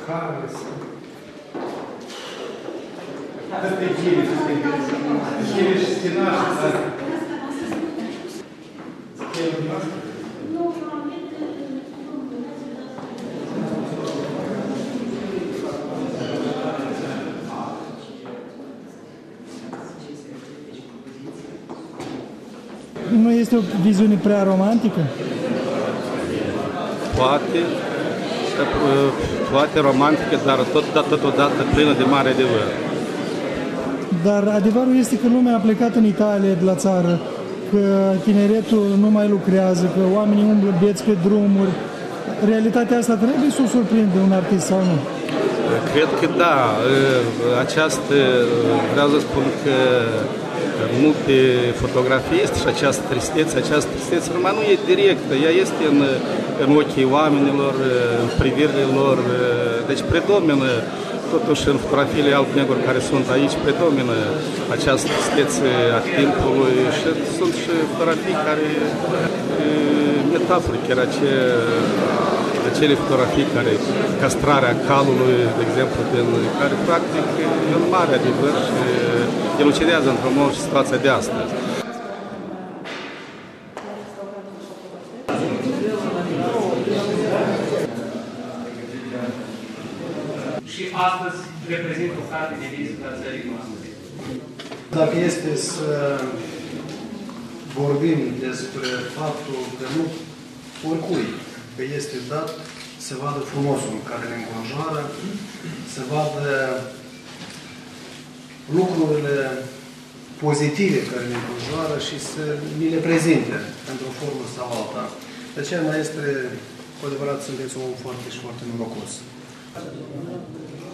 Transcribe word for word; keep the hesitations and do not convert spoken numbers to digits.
care sunt. Asta e chile, asta e chile și spinași, dar... Chile din asta? Nu este o viziune prea romantică? Poate, poate romantică, dar tot, totodată plină de mare adevăr. Dar adevărul este că lumea a plecat în Italia de la țară, că tineretul nu mai lucrează, că oamenii umblă beți pe drumuri. Realitatea asta trebuie să o surprinde un artist sau nu? Cred că da. Această, vreau să spun că multe fotografii este și această tristețe, această tristețe numai nu e directă, ea este în, în ochii oamenilor, în privirile lor, deci predomină, totuși în fotografiile alb-negru care sunt aici, predomină această tristețe a timpului și sunt și fotografii care, metafore, chiar ace, acele fotografii care, castrarea calului, de exemplu, din, care practic e un mare adevăr și elucidează într-un mod și situația de astăzi. Și astăzi reprezintă o carte de vizită a țării noastre. Dacă este să vorbim despre faptul că nu oricui că este dat să vadă frumosul care ne înconjoară, să vadă lucrurile pozitive care ne înconjoară și să ni le prezinte într-o formă sau alta. De aceea, maestre, cu adevărat, sunteți un om foarte și foarte norocos.